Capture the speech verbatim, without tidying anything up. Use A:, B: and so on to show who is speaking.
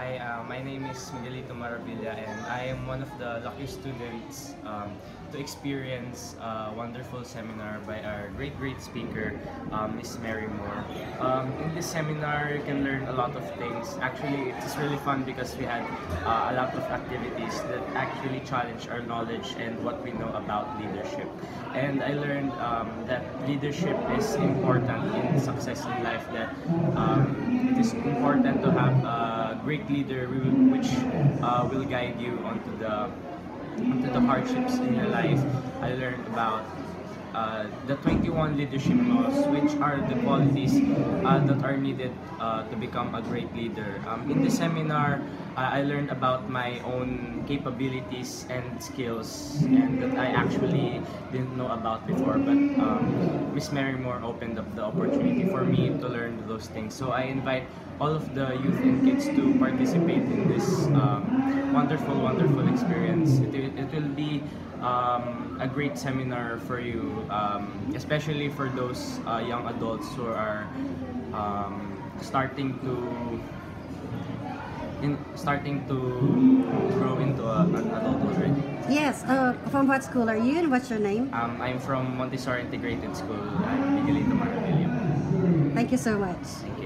A: Hi, uh, my name is Miguelito Maravilla and I am one of the lucky students um, to experience a wonderful seminar by our great, great speaker, um, Miss Mary Moore. Um, in this seminar, you can learn a lot of things. Actually, it's really fun because we had uh, a lot of activities that actually challenge our knowledge and what we know about leadership. And I learned um, that leadership is important in success in life, that um, it is important to have a great leader which uh, will guide you onto the onto the hardships in your life. I learned about uh, the twenty-one leadership laws, which are the qualities uh, that are needed uh, to become a great leader. Um, in the seminar, uh, I learned about my own capabilities and skills, and that I actually didn't know about before. But um, Miss Mary Moore opened up the opportunity for me to learn those things. So I invite all of the youth and kids to participate in this um, wonderful, wonderful experience. It, it will be um, a great seminar for you, um, especially for those uh, young adults who are um, starting to in starting to grow into a, an adult already.
B: Yes. Uh, from what school are you and what's your name?
A: Um, I'm from Montessori Integrated School. I'm Miguelito Maravilla.
B: Thank you so much.
A: Thank you.